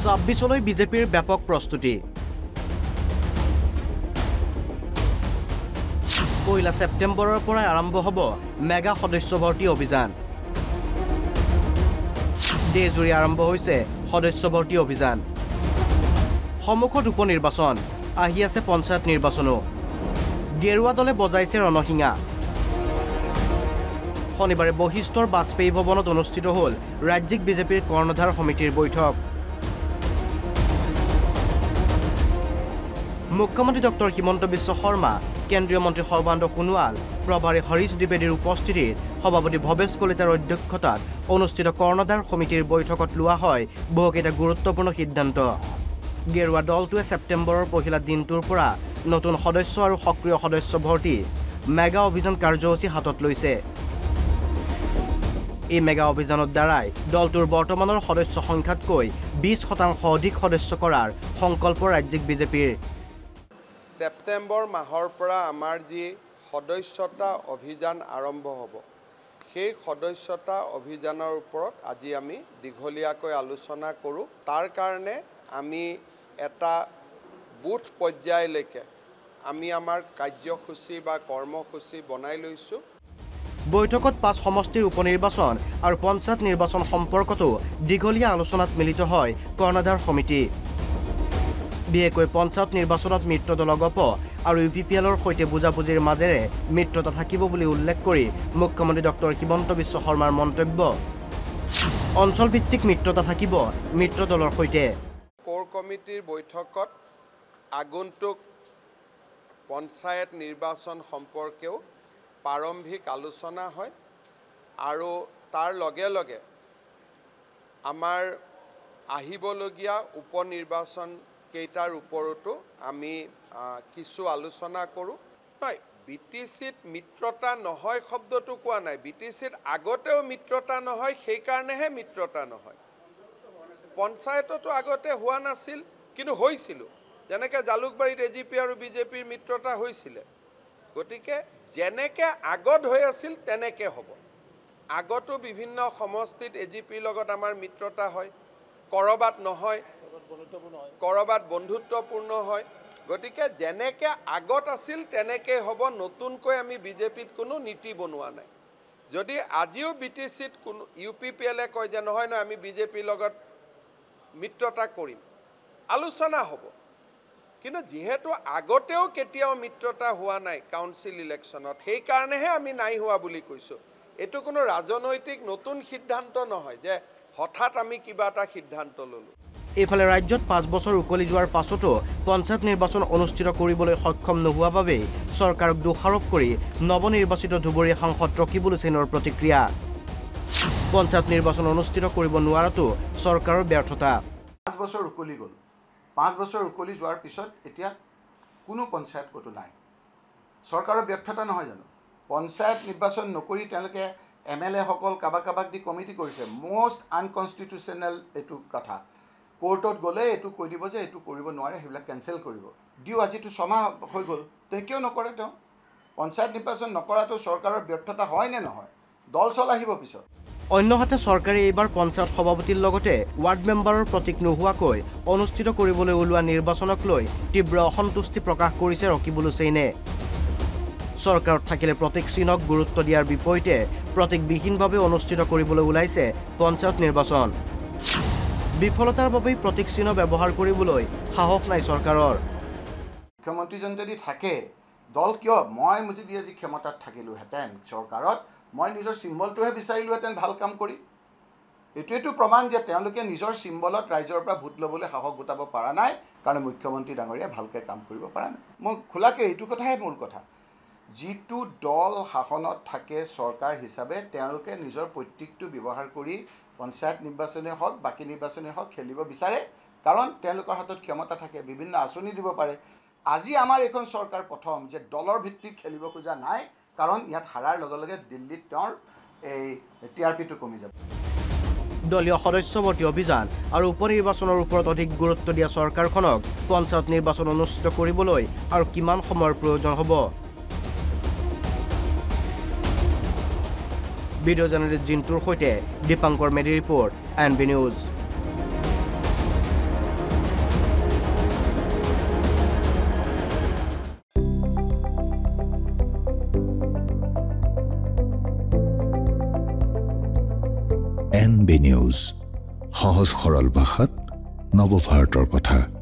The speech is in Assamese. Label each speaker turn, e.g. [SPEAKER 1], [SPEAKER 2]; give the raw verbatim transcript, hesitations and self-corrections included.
[SPEAKER 1] ছাব্বিছলৈ বিজেপিৰ ব্যাপক প্ৰস্তুতি পহিলা সেপ্টেম্বৰৰ পৰা আৰম্ভ হ'ব মেগা সদস্য ভৰ্তি অভিযান দেশজুৰি আৰম্ভ হৈছে সদস্য ভৰ্তি অভিযান সমুখত উপনিৰ্বাচন আহি আছে পঞ্চায়ত নিৰ্বাচনো গেৰুৱা দলে বজাইছে ৰণসিঙা শনিবাৰে বহিষ্ঠৰ বাজপেয়ী ভৱনত অনুষ্ঠিত হ'ল ৰাজ্যিক বিজেপিৰ কৰ্ণধাৰ সমিতিৰ বৈঠক মুখ্যমন্ত্ৰী ডক্টৰ হিমন্ত বিশ্ব শৰ্মা কেন্দ্ৰীয় মন্ত্ৰী সৰ্বানন্দ সোণোৱাল প্ৰভাৰী হৰিশ দ্বিবেদীৰ উপস্থিতিত সভাপতি ভৱেশ কলিতাৰ অধ্যক্ষতাত অনুষ্ঠিত কৰ্ণধাৰ সমিতিৰ বৈঠকত লোৱা হয় বহুকেইটা গুৰুত্বপূৰ্ণ সিদ্ধান্ত গেৰুৱা দলটোৱে ছেপ্টেম্বৰৰ পহিলা দিনটোৰ পৰা নতুন সদস্য আৰু সক্ৰিয় সদস্য ভৰ্তি মেগা অভিযান কাৰ্যসূচী হাতত লৈছে এই মেগা অভিযানৰ দ্বাৰাই দলটোৰ বৰ্তমানৰ সদস্য সংখ্যাতকৈ বিশ শতাংশ অধিক সদস্য কৰাৰ সংকল্প ৰাজ্যিক বিজেপিৰ
[SPEAKER 2] সেপ্টেম্বৰ মাহৰ পৰা আমাৰ যি সদস্যতা অভিযান আৰম্ভ হ'ব সেই সদস্যতা অভিযানৰ ওপৰত আজি আমি দীঘলীয়াকৈ আলোচনা কৰোঁ তাৰ কাৰণে আমি এটা বুথ পৰ্যায়লৈকে আমি আমাৰ কাৰ্যসূচী বা কৰ্মসূচী বনাই লৈছোঁ
[SPEAKER 1] বৈঠকত পাঁচ সমষ্টিৰ উপনিৰ্বাচন আৰু পঞ্চায়ত নিৰ্বাচন সম্পৰ্কতো দীঘলীয়া আলোচনাত মিলিত হয় কৰ্ণধাৰ সমিতি বিশেষকৈ পঞ্চায়ত নিৰ্বাচনত মিত্ৰ দল গপ আৰু ইউ পি পি এলৰ সৈতে বুজাবুজিৰ মাজেৰে মিত্ৰতা থাকিব বুলি উল্লেখ কৰি মুখ্যমন্ত্ৰী ডক্টৰ হিমন্ত বিশ্ব শৰ্মাৰ মন্তব্য অঞ্চলভিত্তিক মিত্ৰতা থাকিব মিত্ৰ দলৰ সৈতে
[SPEAKER 2] কোৰ কমিটিৰ বৈঠকত আগন্তুক পঞ্চায়ত নিৰ্বাচন সম্পৰ্কেও প্ৰাৰম্ভিক আলোচনা হয় আৰু তাৰ লগে লগে আমাৰ আহিবলগীয়া উপনিৰ্বাচন কেইটাৰ ওপৰতো আমি কিছু আলোচনা কৰোঁ নহয় বি টি চিত মিত্ৰতা নহয় শব্দটো কোৱা নাই বি টি চিত আগতেও মিত্ৰতা নহয় সেইকাৰণেহে মিত্ৰতা নহয় পঞ্চায়ততো আগতে হোৱা নাছিল কিন্তু হৈছিলোঁ যেনেকৈ জালুকবাৰীত এ জি পি আৰু বিজেপিৰ মিত্ৰতা হৈছিলে গতিকে যেনেকৈ আগত হৈ আছিল তেনেকৈ হ'ব আগতো বিভিন্ন সমষ্টিত এ জি পিৰ লগত আমাৰ মিত্ৰতা হয় কৰবাত নহয় কৰবাত বন্ধুত্বপূৰ্ণ হয় গতিকে যেনেকৈ আগত আছিল তেনেকৈ হ'ব নতুনকৈ আমি বিজেপিত কোনো নীতি বনোৱা নাই যদি আজিও বি টি চিত কোনো ইউ পি পি এলে কয় যে নহয় নহয় আমি বিজেপিৰ লগত মিত্ৰতা কৰিম আলোচনা হ'ব কিন্তু যেহেতু আগতেও কেতিয়াও মিত্ৰতা হোৱা নাই কাউন্সিল ইলেকশ্যনত সেইকাৰণেহে আমি নাই হোৱা বুলি কৈছোঁ এইটো কোনো ৰাজনৈতিক নতুন সিদ্ধান্ত নহয় যে হঠাৎ আমি কিবা এটা সিদ্ধান্ত ল'লোঁ
[SPEAKER 1] এইফালে ৰাজ্যত পাঁচ বছৰ উকলি যোৱাৰ পাছতো পঞ্চায়ত নিৰ্বাচন অনুষ্ঠিত কৰিবলৈ সক্ষম নোহোৱা বাবে চৰকাৰক দোষাৰোপ কৰি নৱনিৰ্বাচিত ধুবুৰী সাংসদ ৰকিবুল হুছেইনৰ প্ৰতিক্ৰিয়া পঞ্চায়ত নিৰ্বাচন অনুষ্ঠিত কৰিব নোৱাৰাটো চৰকাৰৰ ব্যৰ্থতা
[SPEAKER 3] পাঁচ বছৰ উকলি গ'ল পাঁচ বছৰ উকলি যোৱাৰ পিছত এতিয়া কোনো পঞ্চায়ত ক'তো নাই চৰকাৰৰ ব্যৰ্থতা নহয় জানো পঞ্চায়ত নিৰ্বাচন নকৰি তেওঁলোকে এম এল এসকল কাবাক কাবাক দি কমিটি কৰিছে মষ্ট আনকনষ্টিটিউচনেল এইটো কথা কোৰ্টত গ'লে এইটো কৈ দিব যে এইটো কৰিব নোৱাৰে সেইবিলাক কেঞ্চেল কৰিব দিও আজিতো ছমাহ হৈ গ'ল তে কিয় নকৰে তেওঁ পঞ্চায়ত নিৰ্বাচন নকৰাটো চৰকাৰৰ ব্যৰ্থতা হয় নে নহয় দল চল আহিব পিছত
[SPEAKER 1] অন্যহাতে চৰকাৰে এইবাৰ পঞ্চায়ত সভাপতিৰ লগতে ৱাৰ্ড মেম্বাৰৰ প্ৰতীক নোহোৱাকৈ অনুষ্ঠিত কৰিবলৈ ওলোৱা নিৰ্বাচনক লৈ তীব্ৰ অসন্তুষ্টি প্ৰকাশ কৰিছে ৰকিবুল হুছেইনে চৰকাৰত থাকিলে প্ৰতীক চিহ্নক গুৰুত্ব দিয়াৰ বিপৰীতে প্ৰতীকবিহীনভাৱে অনুষ্ঠিত কৰিবলৈ ওলাইছে পঞ্চায়ত নিৰ্বাচন বিফলতাৰ বাবে প্ৰতীক চিহ্ন ব্যৱহাৰ কৰিবলৈ সাহস নাই চৰকাৰৰ
[SPEAKER 3] মুখ্যমন্ত্ৰীজন যদি থাকে দল কিয় মই যদি আজি ক্ষমতাত থাকিলোহেঁতেন চৰকাৰত মই নিজৰ চিম্বলটোহে বিচাৰিলোহেঁতেন ভাল কাম কৰি এইটোৱেতো প্ৰমাণ যে তেওঁলোকে নিজৰ চিম্বলত ৰাইজৰ পৰা ভোট ল'বলৈ সাহস গোটাব পৰা নাই কাৰণ মুখ্যমন্ত্ৰী ডাঙৰীয়া ভালকৈ কাম কৰিব পৰা নাই মই খোলাকৈ এইটো কথাহে মূল কথা যিটো দল শাসনত থাকে চৰকাৰ হিচাপে তেওঁলোকে নিজৰ প্ৰত্যেকটো ব্যৱহাৰ কৰি পঞ্চায়ত নিৰ্বাচনে হওক বাকী নিৰ্বাচনে হওক খেলিব বিচাৰে কাৰণ তেওঁলোকৰ হাতত ক্ষমতা থাকে বিভিন্ন আঁচনি দিব পাৰে আজি আমাৰ এখন চৰকাৰ প্ৰথম যে দলৰ ভিত্তিত খেলিব খোজা নাই কাৰণ ইয়াত হাৰাৰ লগে লগে দিল্লীত তেওঁৰ এই টি আৰ পিটো কমি যাব
[SPEAKER 1] দলীয় সদস্য ভৰ্তি অভিযান আৰু উপনিৰ্বাচনৰ ওপৰত অধিক গুৰুত্ব দিয়া চৰকাৰখনক পঞ্চায়ত নিৰ্বাচন অনুষ্ঠিত কৰিবলৈ আৰু কিমান সময়ৰ প্ৰয়োজন হ'ব ভিডিঅ' জাৰ্নেলিষ্ট জিন্তুৰ সৈতে Dipankar Medhi report N B news
[SPEAKER 4] N B news, সহজ সৰল ভাষাত নৱভাৰতৰ কথা।